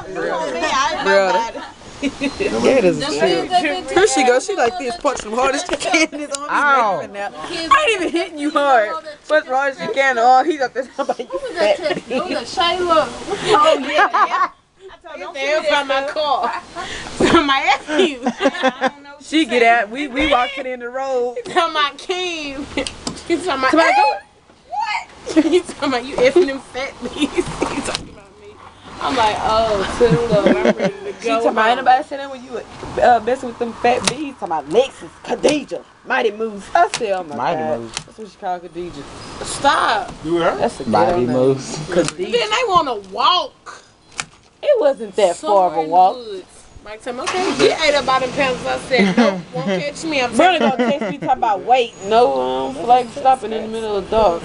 Brother. That is a shit. Here she goes. She like this. Punch them hard as she can. This on me now. I ain't even hitting you hard. Punch as hard as she can. Oh, he's up there. Somebody you fat. It was a Shayla. Oh yeah. They're from my car. From my nephew. She get out. We walking in the road. From my Kim. He's talking about. What? He's talking about you effing them fat bees. He's talking about me. I'm like, oh, Tula, I'm ready to go. She talking about anybody sitting when you messing with them fat bees. Talking about Lexus, Khadijah, Mighty Moose. I said, oh my Mighty God. Moose. That's what she called Khadijah. Stop. You heard? That's a Mighty girl Moose. name. Khadijah. Then they want to walk. It wasn't that far of a walk. Mike said, okay, get 8 about them pounds. I said, no, won't catch me. I'm Brother gonna text me talking about wait. No, like stopping in the middle of the dark.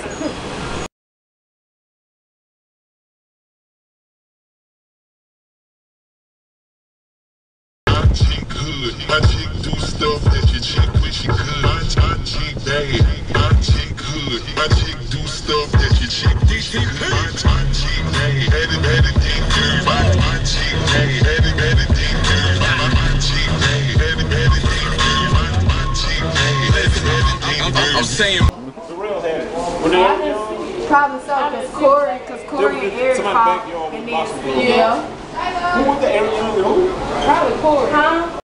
My chick do stuff that your chick wish she could. My chick bad. My chick good. My chick do stuff that your chick wish she could. My chick bad. Had it deep good. My chick bad. Had it deep good. My chick bad. Had it deep good. My chick bad. Had it deep good. I'm saying. Probably so, because Corey and Eric fought. And then, yeah. Who was the Eric? Probably Corey. Huh?